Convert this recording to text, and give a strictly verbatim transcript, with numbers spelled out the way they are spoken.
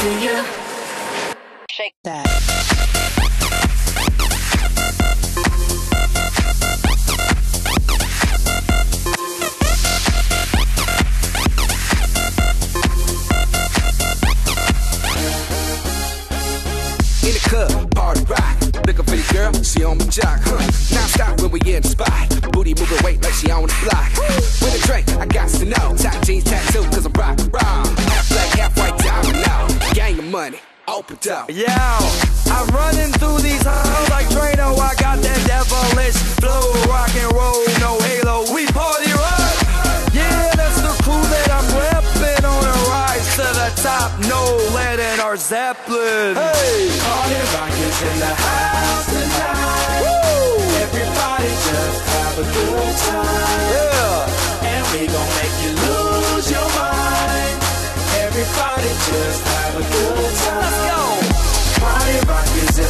see ya. Shake that. In the club, party rock. Looking for the girl, she on my jock, huh? Now stop when we in the spot. Booty moving weight like she on the block. With a drink, I got to know. Top jeans tattoo, cause I'm rock, rock. Half black, half white diamond now. Gang of money, open up. Yo, I'm running through these halls like Drano. I got that devilish flow, rock and roll, no halo. We party rock. Yeah, that's the crew that I'm repping on a rise to the top. No lead in our Zeppelin. Hey, Party rock is in the house tonight. Woo! Everybody just have a good time. yeah. And we gon' make you lose your mind. Everybody just have a good time. Let's go. Party rock is